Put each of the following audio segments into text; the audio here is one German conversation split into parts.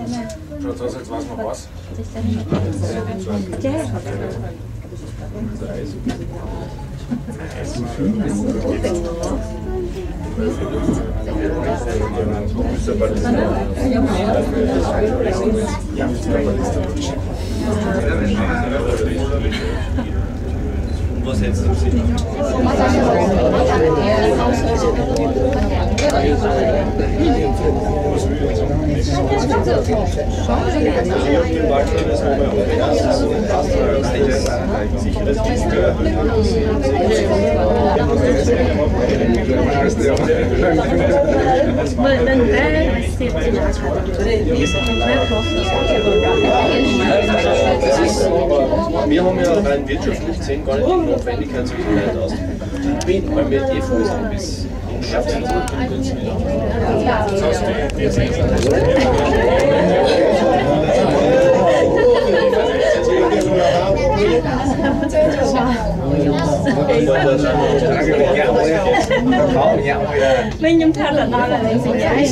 Schaut aus, als weiß man was. Was jetzt im Sinn? Wir haben ja rein wirtschaftlich gesehen gar nicht die Notwendigkeit, solche Leute auszubilden, weil wir eh voll sind bis schafft es. Bên trong thân là nó là những gì vậy?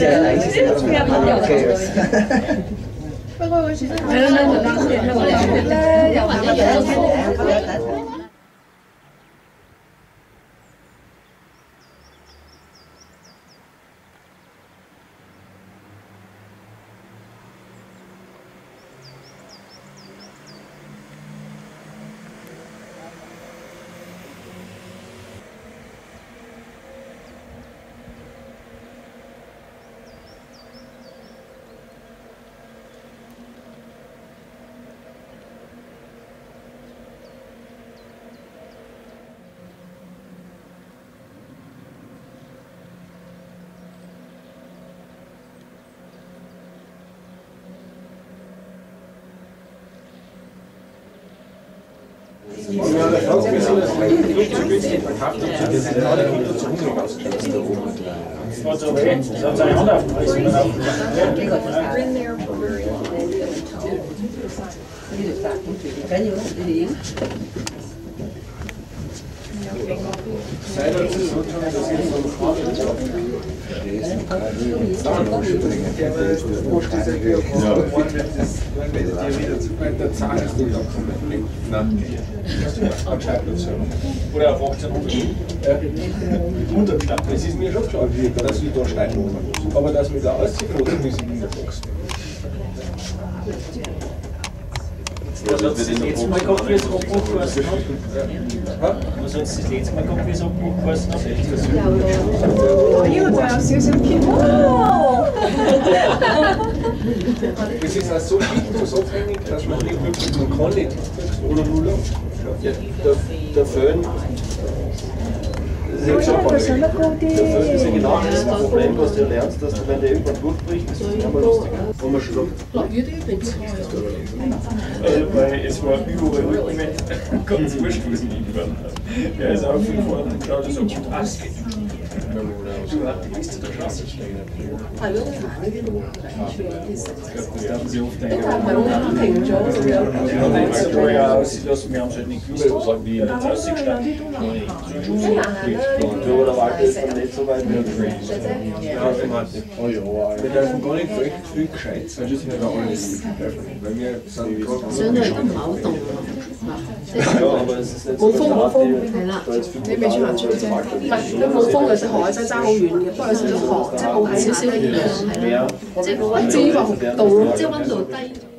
Oder auf 1800. Knapp. Das ist mir schon klar, dass ich da Stein machen muss. Aber dass wir da ausziehen, muss ich in der Box. Was hat es das letzte Mal gehabt, wie es Abbruch geheißen hat? Was hat es das letzte Mal gehabt, wie es Abbruch geheißen hat? Das ist auch so abhängig, dass man nicht wirklich, man kann nicht oder null. Ja, der Föhn, das ist ja gesagt, der Föhn ist ja genau das Problem, was du lernst, dass du, wenn der irgendwann durchbricht, das ist immer lustig. Wo man schon weil es war überall Rückenwind, ganz wurscht, wo es liegen. Der ist auch viel vorne und schaut so gut aus. Du bist der Straßensteiner. Das haben sie oft denken. Wir haben es halt nicht gewusst, wie er jetzt ausgestanden ist. oder Wald ist dann nicht so weit weg. Oh ja, wir dürfen gar nicht viel gescheit sein, das ist nicht alles. Weil wir sind gerade Ja, aber es ist nicht so, dass da jetzt viel 你未出行出啫，唔係佢冇風嘅時候，真係爭好遠嘅。不過有時都寒，即係冇喺少少熱，係咯，即係至於話紅度咯，即係溫度低。